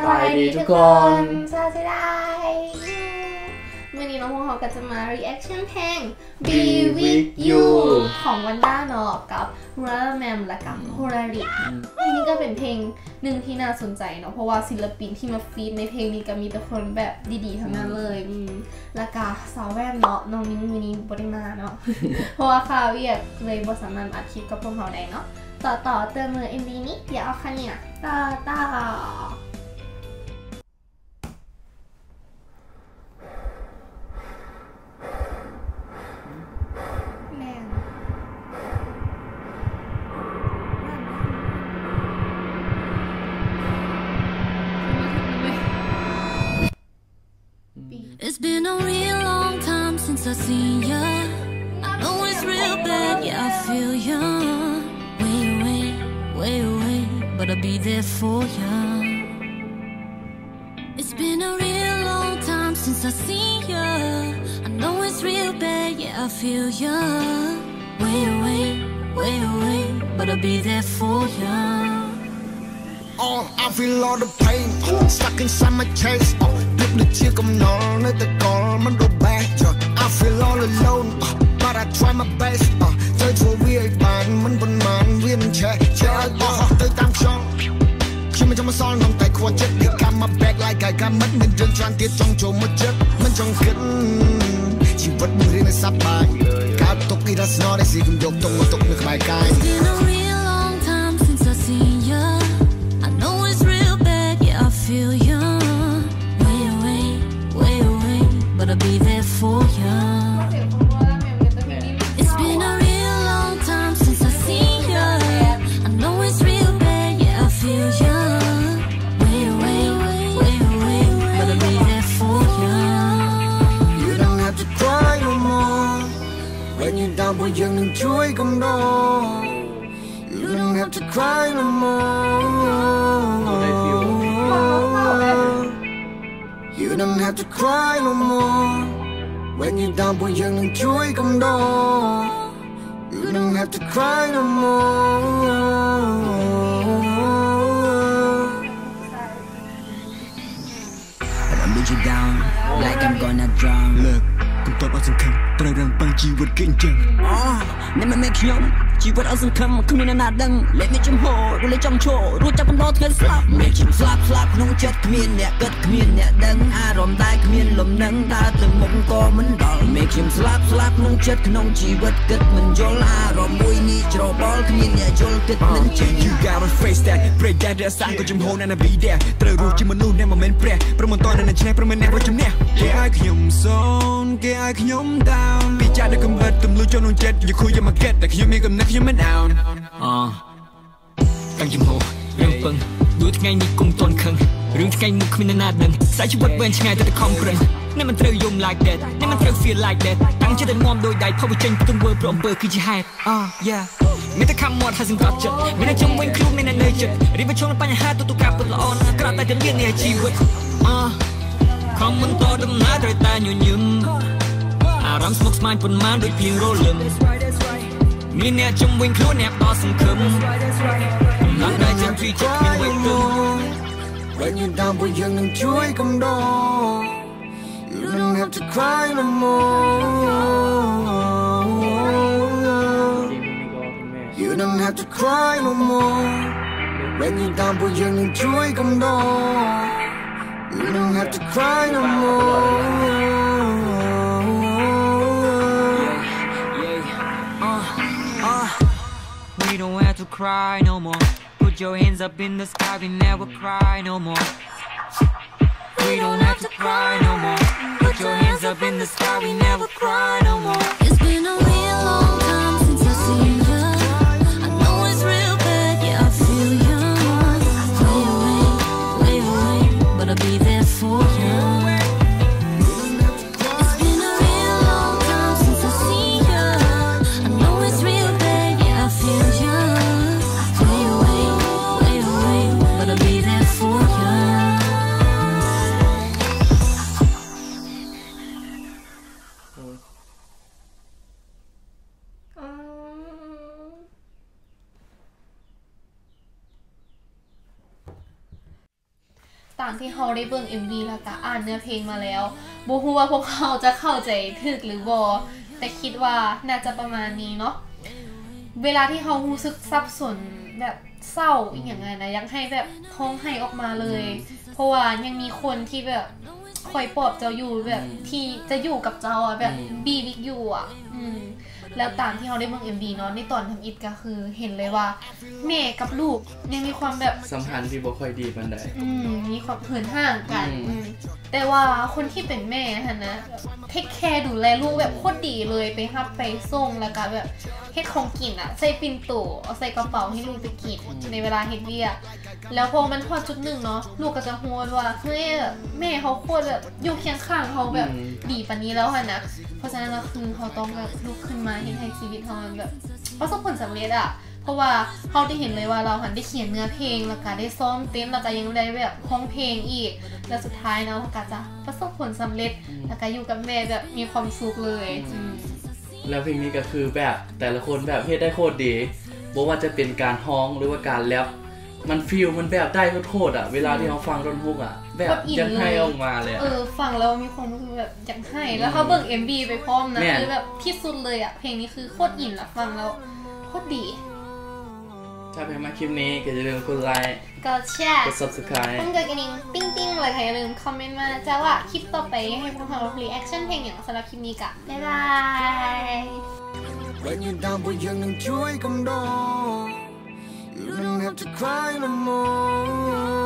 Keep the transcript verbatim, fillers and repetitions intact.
บายดีทุกคนสวัสดีวันนี้น้องพงเขาก็จะมา reaction เพลง Be With You ของวันด้าเนาะกับ Ramen และกับ Holari เพลงนี้ก็เป็นเพลงหนึ่งที่น่าสนใจเนาะเพราะว่าศิลปินที่มาฟีดในเพลงนี้ก็มีแต่คนแบบดีๆทั้งนั้นเลยแล้วก็สาวแว่นเนาะน้องนิ้งวันนี้บริมาเนาะ เพราะว่าข่าวเวียกเลยบทสามารถอัดคลิปกับพวกเขาได้เนาะต่อต่อเติมมือ เอ็ม วี นี้เดี๋ยวเอาค่ะเนี่ยต่อต่อ It's been a real long time since I seen ya. I know it's real bad, yeah, I feel ya. Way away, way away, but I'll be there for ya. It's been a real long time since I seen ya. I know it's real bad, yeah, I feel ya. Way away, way away, but I'll be there for ya. Oh, I feel all the pain oh, stuck inside my chest. Oh, biết được chia cầm nó nơi ta có mất đồ bad. I feel all alone, oh, but I try my best. Oh, chơi thua với bạn, mình vẫn màn với mình chơi chơi. Oh, tới tam trong, khi mình trong một son nằm tại khoa chất, để cam my back like cái cam mất mình chân tràn tiết trong chỗ một chất, mình trong khít. Chỉ vật mình riêng là sắp bài, cả tục đi ra snow để gì cũng được tung một tục được bài cay. It's been a real long time since I seen ya. I feel ya, way away, way away, but I'll be there for ya. It's been a real long time since I seen ya. I know it's real bad, yeah, I feel ya. Way away, way away, but I'll be there for ya. You don't have to cry no more. When you're down, boy, you đừng chuối cầm đo. You don't have to cry no more. You don't have to cry no more. When you're down, boy, you đừng chuối cầm đo. You don't have to cry no more. I don't leave you down like I'm gonna drown. Look, cùng tôi bao giờ không, tôi đang bằng chi vật kinh chân. Nên mà make you chỉ vật ở sân khâm không nên là đăng lấy mấy chấm hồ rồi lấy trong chỗ rồi chắc con đó thấy slap mấy chấm slap slap nông chất miên nè cất miên nè đăng à ròm tai miên lầm nắng ta từng mộng co mình đỏ mấy chấm slap slap nông chất nông chỉ vật cất mình cho la ròm môi ni cho ball miên nè cho cất mình chỉ you gotta face that break that để sang có chấm hồ nên là bị đè từ rồi chỉ mình luôn nên mà mình pre pro mình to nên là chém pro mình nè pro chấm nè cái ai khom son cái ai khom down bị cha được cầm vật tụm lui cho nông chất như khui cho mà kếtแต่ขยมมีกำนักขยมมันเอาตั้งยิ้มโหเรื่องเปิงดูทั้งไงนี่กุมต้นเคิงเรื่องทั้งไงมุกมีนาดหนึ่งสายชีวิตเว้นช่างไงแต่แต่คอมเกรงนี่มันเตยยม like that นี่มันเตย feel like that ตั้งใจแต่มอมโดยใดพอไปเจนต้องเวอร์พร้อมเบอร์คือจีไฮอ่า yeah มีแต่คำมอดหาสิ่งกอดจัดมีแต่จงเว้นครูมีแต่เนยจัดรีบไปชงปัญหาตัวตุกาปวดละอ่อนกระต่ายจะเลี้ยงในชีวิตอ่าคอมมันต่อดำน้าโดยตาหยุ่นยิ้มอารมณ์สมองสมายปนมาโดยเพียงโรลมมีแนวจมวิ่งคลุ้นแนบต่อสังคมหลังได้จะทวีจะมีไว้ตัว When you're down, boy, you đừng chuối cầm đo. You don't have to cry no more. You don't have to cry no more. When you're down, boy, you đừng chuối cầm đo. You don't have to cry no more. We don't have to cry no more. Put your hands up in the sky, we never cry no more. We don't have to cry no more. Put your hands up in the sky, we never cry no more. It's been a real long time since I seen ya. I know it's real bad, yeah, I feel ya. Way away, way away, but I'll be there for ya. It's been a real long time since I seen ya. I know it's real bad, yeah, I feel ya. Way away, way away, but I'll be there for ya. ตามที่เขาได้เบิ่ง เอ็ม วี แล้วก็อ่านเนื้อเพลงมาแล้วบ่ฮู้ว่าพวกเขาจะเข้าใจถูกหรือบ่แต่คิดว่าน่าจะประมาณนี้เนาะเวลาที่เขารู้สึกสับสนแบบเศร้าอีกอย่างไงนะอยากให้แบบท้องไห้ออกมาเลยเพราะว่ายังมีคนที่แบบคอยปลอบเจ้าอยู่แบบที่จะอยู่กับเจ้าอ่ะแบบบีวิกอยู่อ่ะอืมแล้วตามที่เขาได้เบิ่ง เอ็ม วี เนาะในตอนทำอิฐก็คือเห็นเลยว่าแม่กับลูกยังมีความแบบสัมพันธ์ที่บ่ค่อยดีปานใดอืมมีความเหินห่างกันอืมแต่ว่าคนที่เป็นแม่หั่นนะเทคแคร์ดูแลลูกแบบโคตรดีเลยไปรับไปส่งแล้วก็แบบเฮ็ดของกินอ่ะใส่ปิ่นโตเอาใส่กระเป๋าให้ลูกไปกินในเวลาเฮ็ดเวียกแล้วพอมันพอจุดหนึ่งเนาะลูกก็จะฮู้ว่าเฮ้ยแม่เขาโคตรแบบอยู่เคียงข้างเขาแบบดีปานนี้แล้วหั่นนะเพราะฉะนั้นก็คือเขาต้องแบบลุกขึ้นมาเฮ็ดให้ชีวิตเขามันแบบประสบผลสำเร็จอ่ะเพราะว่าเขาได้เห็นเลยว่าเราหันได้เขียนเนื้อเพลงแล้วก็ได้ซ้อมเต้นแล้วก็ยังได้แบบร้องเพลงอีกแล้วสุดท้ายเนาะก็จะประสบผลสำเร็จแล้วก็อยู่กับแม่แบบมีความสุขเลยแล้วเพลงนี้ก็คือแบบแต่ละคนแบบเฮ็ดได้โคตรดีบ่ว่าจะเป็นการฮ้องหรือว่าการแรปมันฟีลมันแบบได้โคตรอ่ะเวลาที่เราฟังดนฮุกอ่ะแบบยังให้ออกมาเลยเออฟังแล้วมีความรู้สึกแบบอยากให้แล้วเขาเบิ่ง เอ็ม วี ไปพร้อมนะคือแบบที่สุดเลยอ่ะเพลงนี้คือโคตรอินละฟังแล้วโคตรดีถ้าเพลงมาคลิปนี้ก็อย่าลืมกดไลค์กดแชร์กด Subscribe กดกระดิ่งติ๊งติ๊งเลยค่ะอย่าลืมคอมเมนต์มาจ้าว่าคลิปต่อไปให้พวกเรารีแอคชั่นเพลงอย่างสำหรับคลิปนี้กะบ๊ายบาย When you're down but you don't enjoy come down You don't have to cry no more